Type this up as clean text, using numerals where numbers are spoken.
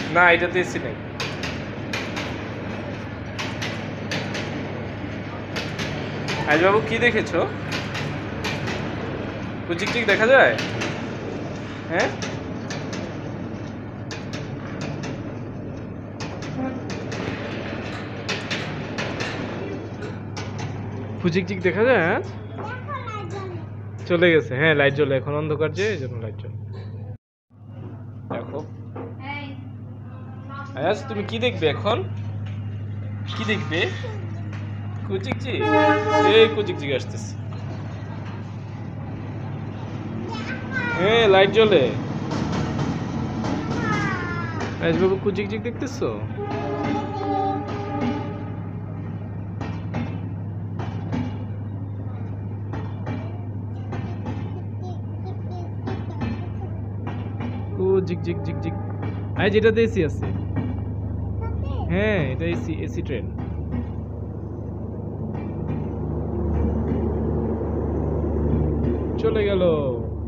না এটাতে এসি নেই। আজ বাবু কি দেখেছো? কুচিকচিক দেখা যায়? হ্যাঁ ফুচিকচিক দেখা যায়? হ্যাঁ চলে গেছে। হ্যাঁ লাইট জ্বলে, এখন অন্ধকার যে এই জন্য লাইট জ্বলে। দেখো আয়াস তুমি কি দেখবে এখন? কি দেখবে? কুচিকচিক। এই কুচিকচিক আসতেছে। হ্যাঁ লাইট জ্বলে। আয়াস বাবু কুচিকচিক দেখতেছো? ও ঝিক ঝিক ঝিক ঝিক। আজ এটাতে এসি আছে। হ্যাঁ এটা এসি, এসি ট্রেন। চলে গেল।